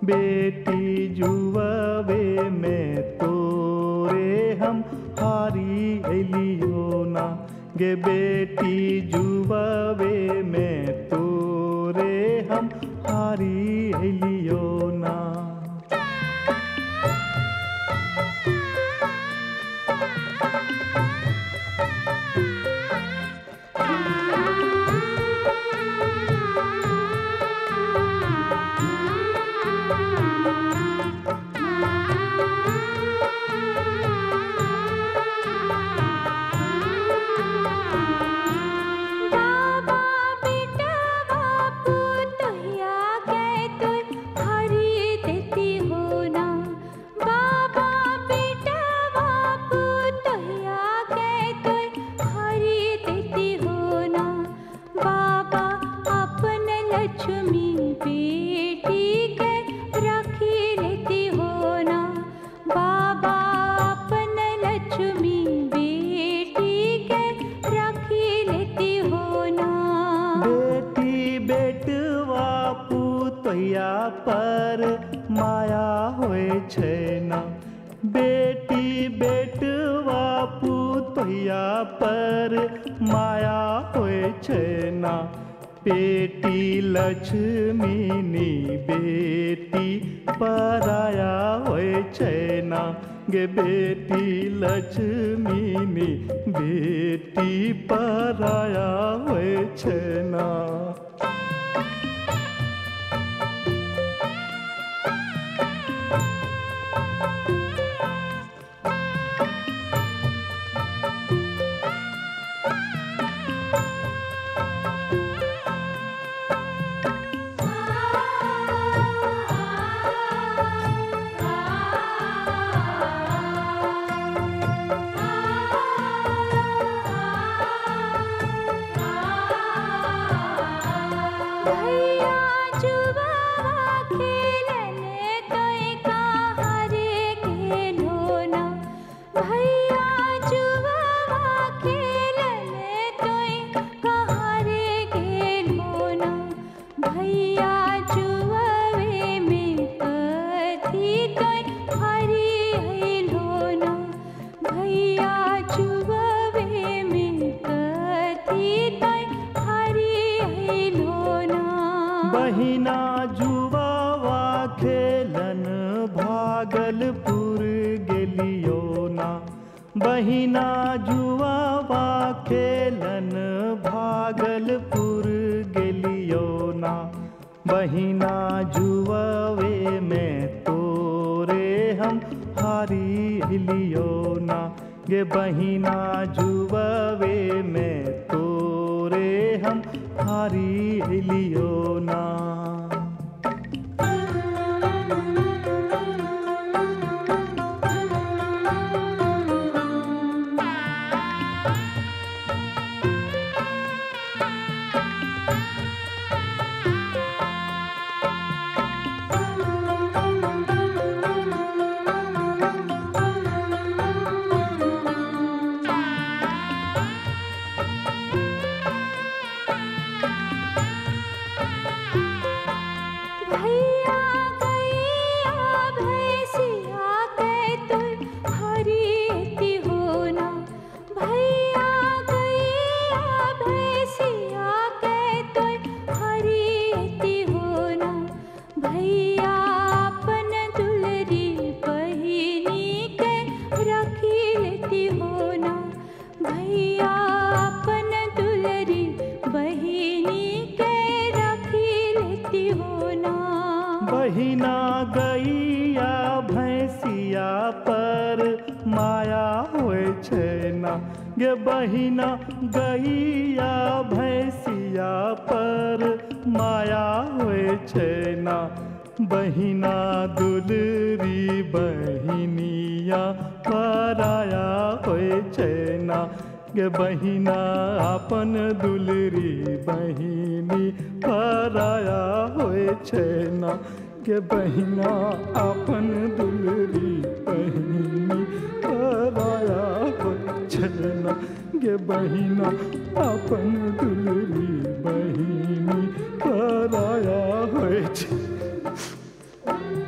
बेटी जुआवे में तोरे हम हारी अलियो ना गे बेटी जुआवे में तोरे हम हारी अलियो ना। पर माया होए छे ना बेटी बेटवा पुतोया पर माया होए छे ना। बेटी लक्ष्मीनी बेटी पराया होए छे ना गे बेटी लक्ष्मीनी बेटी पराया होए छे ना। बहिना जुआवा खेलन भागलपुर गेलियो ना बहिना जुआवा खेलन भागलपुर गेलियो ना। बहिना जुआवे में तोरे हम हारी हिलियो ना गे बहिना जुआवे में तोरे हम हारी हिलियो ना। बहिना गैया भैंसिया पर माया होए छे ना गे बहिना गैया भैंसिया पर माया होए छे ना। बहिना दुलरी बहिनिया पराया होए छे ना गे बहिना अपन दुलरी बहिनी पराया होए छे ना गे बहिना अपन दुलरी बहिनी पराया होए छे ना गे बहिना अपन दुलरी बहिनी पराया होए छे।